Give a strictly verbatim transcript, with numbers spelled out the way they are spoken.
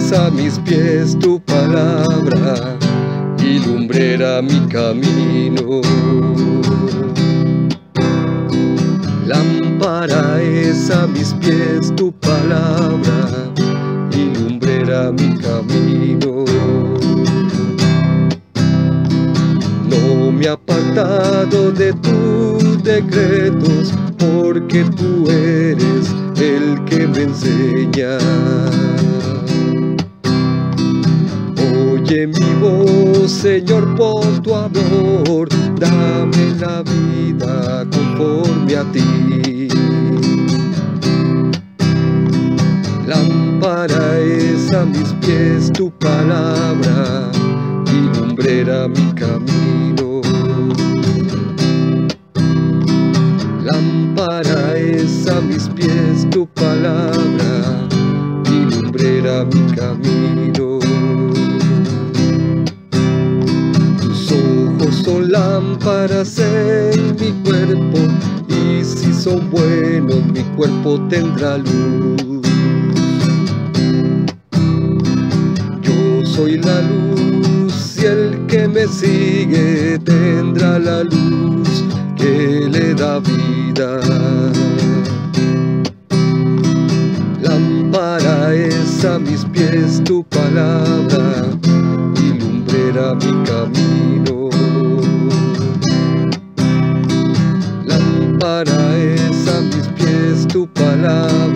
es a mis pies tu palabra y lumbrera mi camino. Lámpara es a mis pies tu palabra y lumbrera mi camino. No me he apartado de tus decretos, porque tú eres el que me enseña. Oye mi voz, Señor, por tu amor, dame la vida conforme a ti. Lámpara es a mis pies tu palabra y lumbrera mi camino. Lámpara es a mis pies tu palabra y lumbrera mi camino. Tus ojos son lámparas en mi cuerpo, y si son buenos mi cuerpo tendrá luz. Yo soy la luz y el que me sigue tendrá la luz que le da vida. Lámpara es a mis pies tu palabra y lumbrera mi camino. Lámpara es a mis pies tu palabra